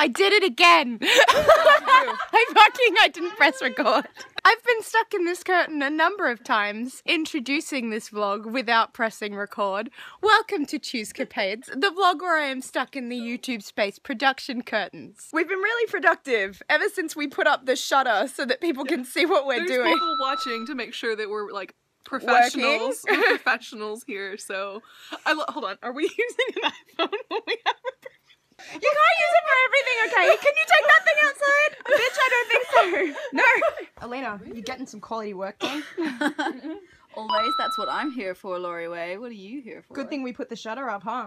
I did it again. I didn't press record. I've been stuck in this curtain a number of times introducing this vlog without pressing record. Welcome to Choosecapades, the vlog where I am stuck in the YouTube space production curtains. We've been really productive ever since we put up the shutter so that people can see what we're doing. There's people watching to make sure that we're like professionals. We're professionals here, so hold on. Are we using an iPhone when we have a You can't use it for everything, okay? Can you take that thing outside? Bitch, I don't think so. No. Elena, you're getting some quality work done. Always, that's what I'm here for, Laurie Way. What are you here for? Good thing we put the shutter up, huh?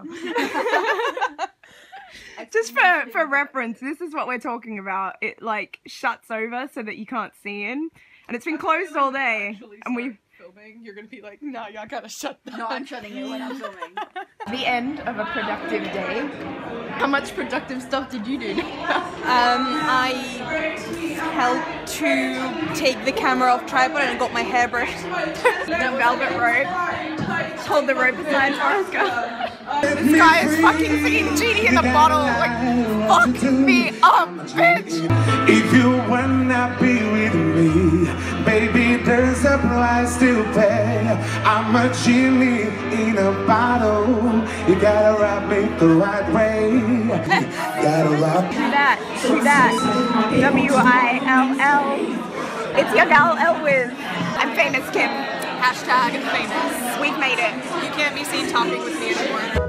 Just for reference, this is what we're talking about. It like shuts over so that you can't see in. And it's been closed all day. And we filming, you're gonna be like, no, y'all gotta shut that. No, I'm shutting it when I'm filming. The end of a productive day. How much productive stuff did you do? I helped to take the camera off tripod and got my hair brushed. The velvet rope. Hold the rope aside for us, girl. This guy is fucking singing Genie in the Bottle. Like, fuck me up, bitch. If you wanna be with me, baby, there's a price to pay. I'm a genie in a bottle. You gotta rock me the right way. Gotta rock. Do that. W-I-L-L. It's your gal Elwiz. I'm famous, Kim. Hashtag famous. We've made it. You can't be seen talking with me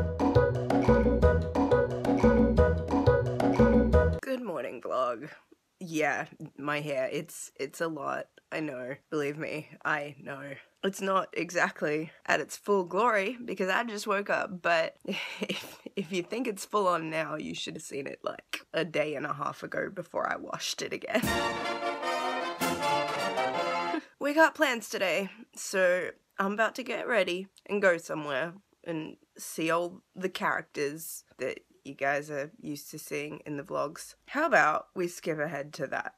anymore. Good morning, vlog. Yeah, my hair, it's a lot. I know, believe me, I know. It's not exactly at its full glory because I just woke up, but if you think it's full on now, you should have seen it like a day and a half ago before I washed it again. We got plans today, so I'm about to get ready and go somewhere and see all the characters that you guys are used to seeing in the vlogs. How about we skip ahead to that?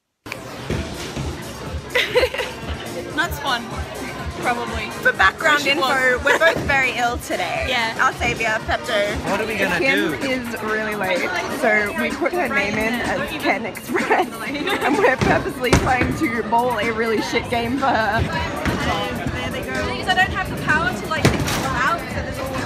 That's fun. Probably. For background info, we're both very ill today. Yeah. Our saviour, Pepto. What are we gonna do? Kim is really late, so we put her name in as Ken Express, and we're purposely trying to bowl a really shit game for her. There they go. Because I don't have the power to like think out, so there's always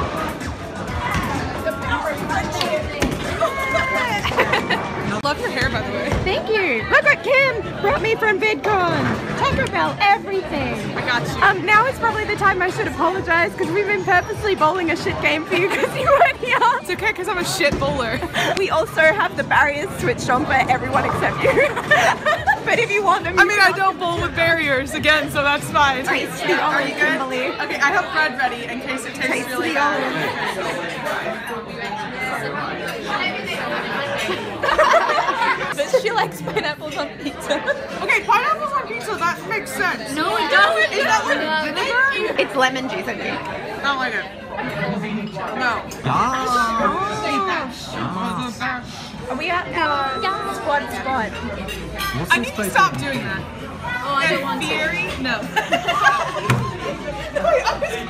Love your hair, by the way. Thank you. Look what Kim brought me from VidCon. Taco Bell, everything. I got you. Now is probably the time I should apologize because we've been purposely bowling a shit game for you because you weren't here. It's okay because I'm a shit bowler. We also have the barriers switched on for everyone except you. But if you want them, I mean, I don't bowl with barriers again, so that's fine. Taste the olive, Kimberly. Okay, I have bread ready in case it tastes Taste really the bad. But she likes pineapples on pizza. Okay, pineapples on pizza, that makes sense. No, it doesn't. Is that like vinegar? It's lemon juice, I think. I don't like it. No. Are we at our squad? I need to stop doing that. Oh, I don't want to. Fieri? No. Wait,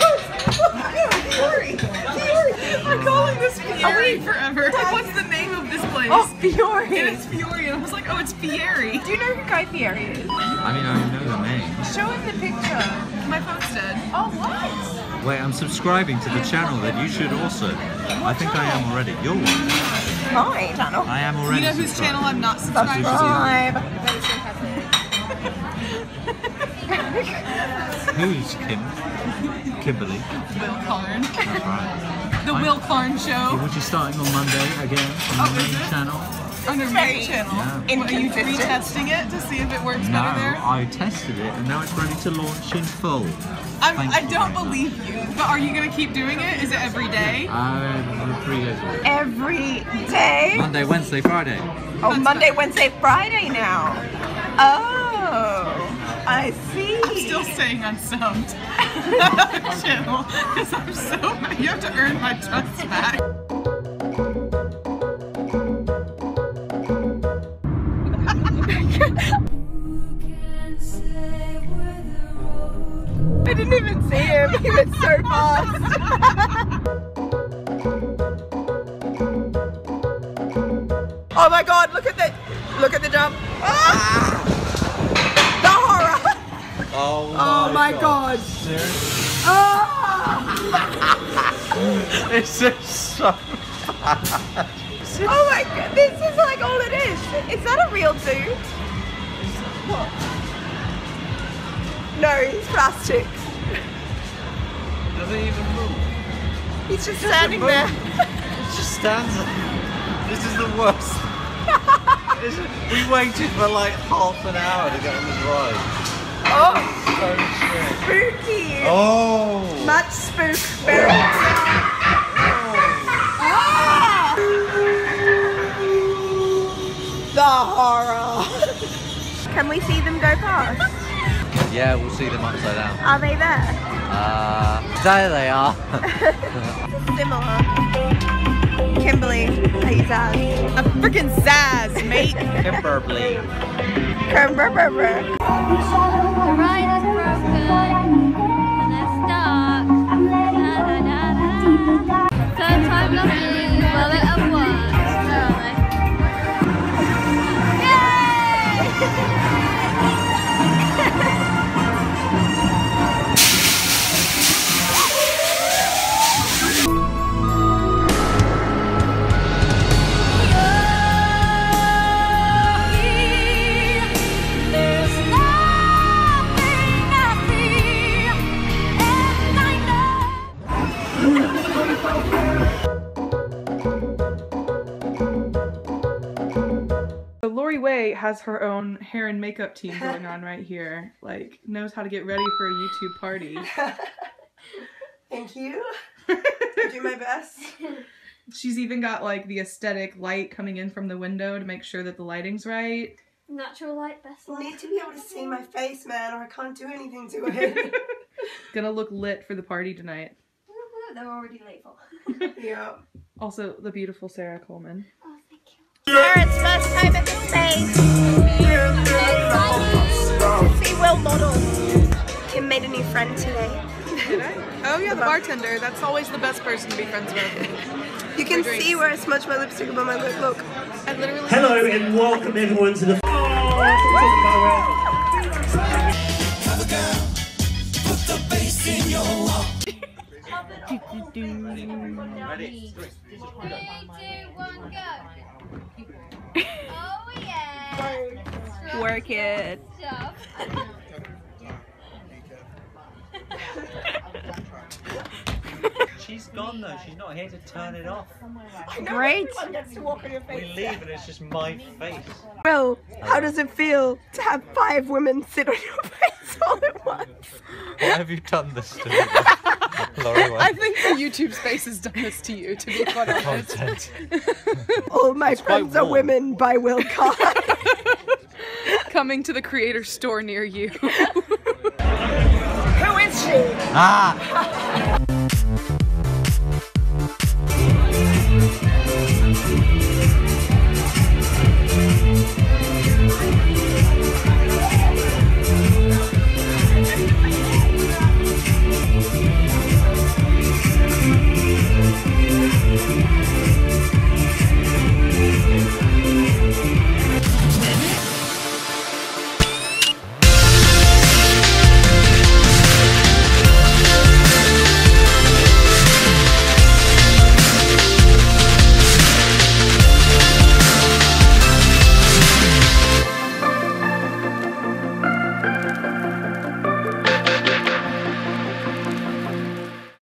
I'm calling this Fieri forever. Like, what's the name of this place? Oh, Fiore. And it's Fiori, and I was like, oh, it's Fieri. Do you know who Guy Fieri is? I mean, I know the name. Show him the picture. My phone's dead. Oh, what? Wait, I'm subscribing to the channel that you should also. I think I am already. Your one. My channel. I am already. You know whose channel I'm not subscribed to? Subscribe. Who's Kim? Kimberly. Will Karn. That's right. The Will Karn Show. Which is starting on Monday again on the is main it? channel. On your main channel. Yeah. What, are you retesting it to see if it works No, better there? I tested it and now it's ready to launch in full. I Thank you don't very believe you, but are you going to keep doing it? Is it every day? 3 days a week. Every day? Monday, Wednesday, Friday. Oh, Monday, Wednesday, Friday now. Oh, I see. I'm still staying unsubbed channel because I'm so mad. You have to earn my trust back. I didn't even see him. He was so fast. Oh my god, look at the jump. Ah! The horror. Oh my god. Oh! This is so Oh my god, this is like all it is. Is that a real dude? What? No, he's plastic. Doesn't even move. He's just standing there. It just stands there. This is the worst. We waited for like half an hour to get on this ride. Oh, So shit. spooky. Oh. Much spook. Very. Ah! The horror. Can we see them go past? Yeah, we'll see them upside down. Are they there? There they are. Similar. Kimberly, are you Zaz? I'm freaking Zaz, mate. Kimberly. Kimberly. The ride is broken and it's stuck. Third time lucky, well it up works, apparently. So Lori Way has her own hair and makeup team going on right here. Like, knows how to get ready for a YouTube party. Thank you. I do my best. She's even got like the aesthetic light coming in from the window to make sure that the lighting's right. Natural light, best I light. need to be able to see my face, man, or I can't do anything to it. Gonna look lit for the party tonight. Woo-hoo, they're already late for. Yeah. Also, the beautiful Sarah Coleman. Oh, thank you. Sarah's first time at the space. See Will model. Kim made a new friend today. Did I? Oh yeah, the bartender. That's always the best person to be friends with. You can see where I smudged my lipstick above my lip. Look. I literally. Hello and welcome everyone to the Ready? 3, 2, 1, go. Oh yeah. Work it. Job. She's gone though. She's not here to turn it off. Great. Gets to walk on your We face. leave and it's just my face. Will, how does it feel to have 5 women sit on your face all at once? Why have you done this to me? Lori Way. I think the YouTube space has done this to you, to be quite honest. Content. All my friends are warm. women by Will Carr. Coming to the creator store near you. Who is she? Ah!